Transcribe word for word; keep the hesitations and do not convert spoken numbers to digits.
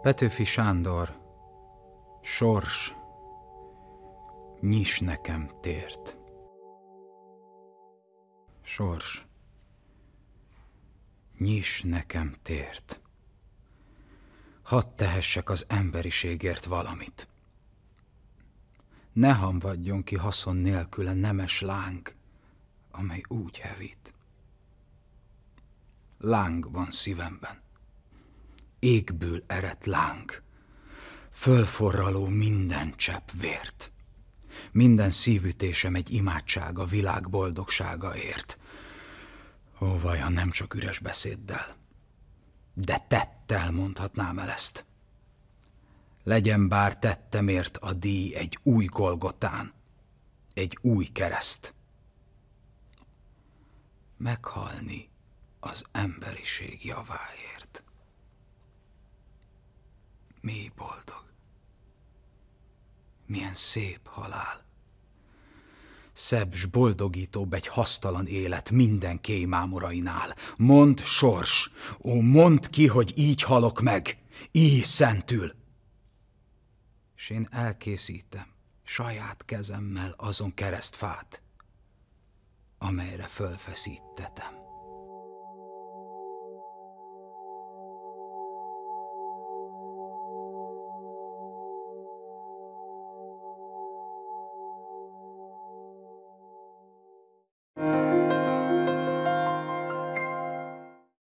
Petőfi Sándor, sors, nyiss nekem tért. Sors, nyiss nekem tért. Hadd tehessek az emberiségért valamit. Ne hamvadjon ki haszon nélküle nemes láng, amely úgy hevít. Láng van szívemben, égből eredt láng, fölforraló minden csepp vért. Minden szívütésem egy imádság a világ boldogságaért. Ó, vajon nem csak üres beszéddel, de tettel mondhatnám el ezt. Legyen bár tettemért a díj egy új Golgotán, egy új kereszt. Meghalni az emberiség javáért. Mi boldog, milyen szép halál. Szebb s boldogítóbb egy hasztalan élet minden kémámorainál. Mondd, sors, ó, mondd ki, hogy így halok meg, így szentül. S én elkészítem saját kezemmel azon keresztfát, amelyre fölfeszítetem.